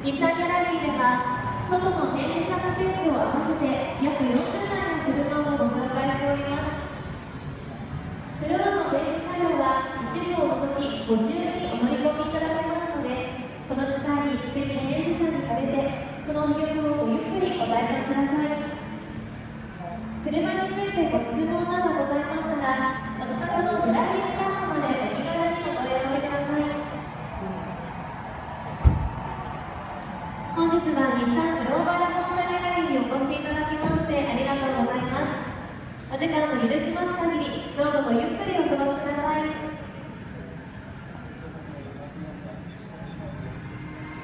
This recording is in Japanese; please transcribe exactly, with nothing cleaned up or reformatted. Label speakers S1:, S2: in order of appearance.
S1: 日産ギャラリーでは外の展示車スペースを合わせて約よんじゅうだいの車をご紹介しております。フロアの展示車両は一部を除きご自由にお乗り込みいただけますので、この機会にぜひ展示車に触れてその魅力をごゆっくりご体験ください。車についてご質問などございましたら、お近くのギャラリースタッフまでお気軽にお問い合わせください。本日は日産グローバル本社ギャラリーにお越しいただきましてありがとうございます。お時間を許します限り、どうぞごゆっくりお過ごし